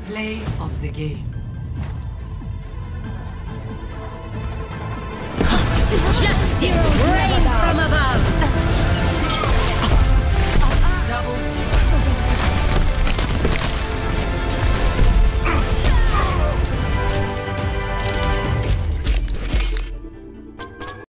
Play of the game. Justice reigns from above!